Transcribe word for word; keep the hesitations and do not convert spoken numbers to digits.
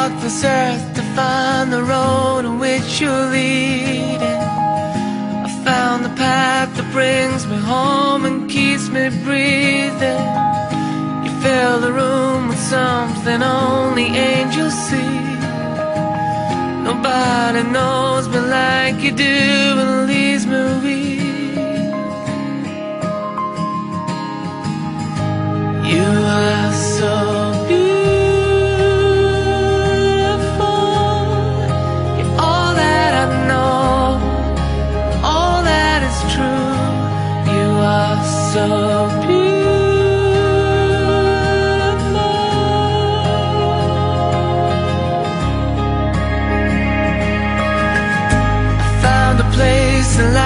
walk this earth to find the road on which you're leading. I found the path that brings me home and keeps me breathing. You fill the room with something only angels see. Nobody knows me like you do and leaves me weak. You are so beautiful. You're all that I know, all that is true. You are so beautiful. Place in life